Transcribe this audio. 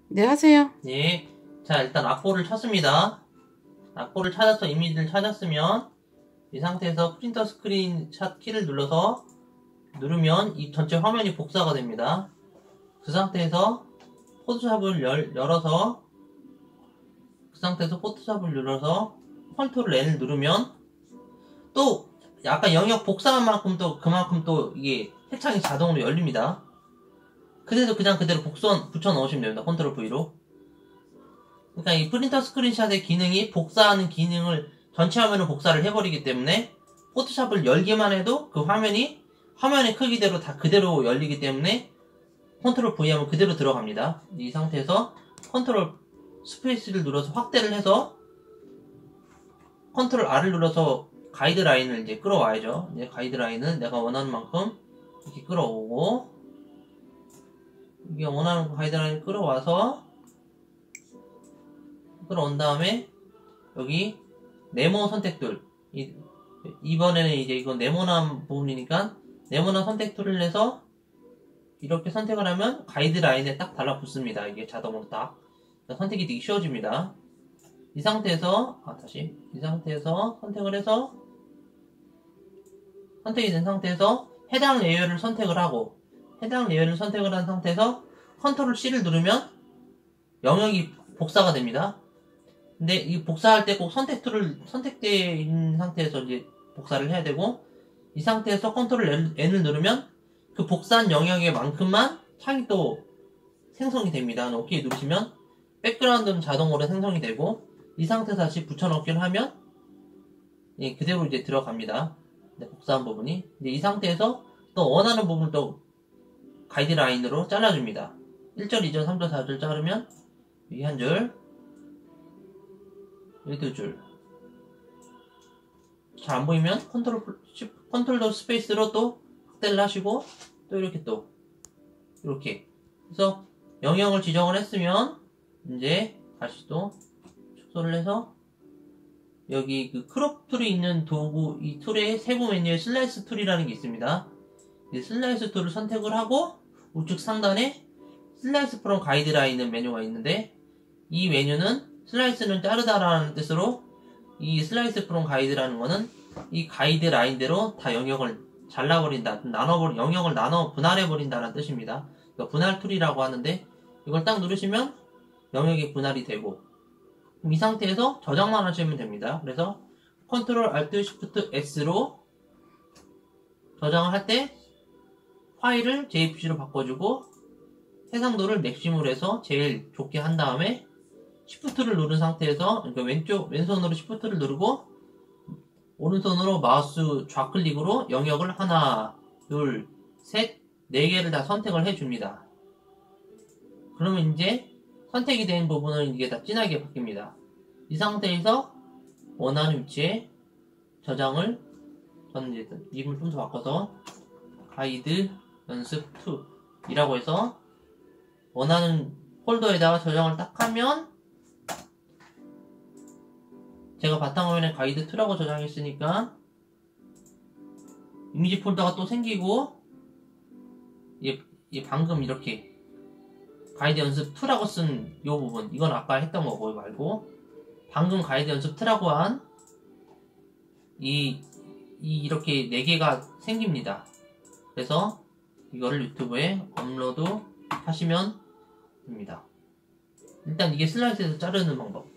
네, 하세요. 예. 자, 일단 악보를 찾습니다. 악보를 찾아서 이미지를 찾았으면 이 상태에서 프린터 스크린 샷 키를 누르면 이 전체 화면이 복사가 됩니다. 그 상태에서 포토샵을 열어서 컨트롤 N을 누르면 또 약간 영역 복사한 만큼 또 그만큼 또 이게 해창이 자동으로 열립니다. 그래도 그냥 그대로 붙여 넣으시면 됩니다. 컨트롤 V로. 그러니까 이 프린터 스크린샷의 기능이 복사하는 기능을 전체 화면을 복사를 해버리기 때문에 포토샵을 열기만 해도 그 화면의 크기대로 다 그대로 열리기 때문에 컨트롤 V 하면 그대로 들어갑니다. 이 상태에서 컨트롤 스페이스를 눌러서 확대를 해서 컨트롤 R을 눌러서 가이드라인을 이제 끌어와야죠. 이제 가이드라인은 내가 원하는 만큼 이렇게 끌어오고, 이게 원하는 가이드라인을 끌어온 다음에 여기 네모 선택툴, 이번에는 이제 이건 네모난 부분이니까 네모난 선택툴을 해서 이렇게 선택을 하면 가이드라인에 딱 달라붙습니다. 이게 자동으로 딱 선택이 되게 쉬워집니다. 이 상태에서 선택을 해서 선택이 된 상태에서 해당 레이어를 선택을 하고, 해당 레이어를 선택을 한 상태에서 컨트롤 C를 누르면 영역이 복사가 됩니다. 근데 이 복사할 때 꼭 선택되어 있는 상태에서 이제 복사를 해야 되고, 이 상태에서 컨트롤 N을 누르면 그 복사한 영역의 만큼만 창이 또 생성이 됩니다. OK 누르시면 백그라운드는 자동으로 생성이 되고, 이 상태에서 다시 붙여넣기를 하면 예, 그대로 이제 들어갑니다. 네, 복사한 부분이. 근데 이 상태에서 또 원하는 부분을 또 가이드라인으로 잘라줍니다. 1절, 2절, 3절, 4절 자르면 여기 한 줄, 여기 두 줄. 잘 안 보이면 컨트롤 스페이스로 또 확대를 하시고, 또 이렇게 그래서 영역을 지정을 했으면 이제 다시 또 축소를 해서 여기 그 크롭 툴이 있는 도구, 이 툴의 세부 메뉴에 슬라이스 툴이라는 게 있습니다. 이 슬라이스 툴을 선택을 하고 우측 상단에 슬라이스 프롬 가이드라인은 메뉴가 있는데, 이 메뉴는 슬라이스는 자르다라는 뜻으로, 이 슬라이스 프롬 가이드라는 거는 이 가이드라인대로 다 영역을 잘라버린다, 영역을 분할해버린다는 뜻입니다. 그러니까 분할 툴이라고 하는데, 이걸 딱 누르시면 영역이 분할이 되고, 이 상태에서 저장만 하시면 됩니다. 그래서 컨트롤 알트 시프트 S로 저장을 할 때 파일을 JPG로 바꿔주고 해상도를 맥시멈으로 해서 제일 좋게 한 다음에 시프트를 누른 상태에서, 그러니까 왼손으로 시프트를 누르고 오른손으로 마우스 좌클릭으로 영역을 하나, 둘, 셋, 4개를 다 선택을 해줍니다. 그러면 이제 선택이 된 부분은 이게 다 진하게 바뀝니다. 이 상태에서 원하는 위치에 저장을, 저는 이제 이름을 좀 더 바꿔서 가이드 연습 2이라고 해서 원하는 폴더에다가 저장을 딱 하면, 제가 바탕화면에 가이드 2라고 저장했으니까 이미지 폴더가 또 생기고, 방금 이렇게 가이드 연습 2라고 쓴 이 부분, 이건 아까 했던 거고 말고 방금 가이드 연습 2라고 한 이렇게 4개가 생깁니다. 그래서 이거를 유튜브에 업로드 하시면 됩니다. 일단 이게 슬라이스에서 자르는 방법.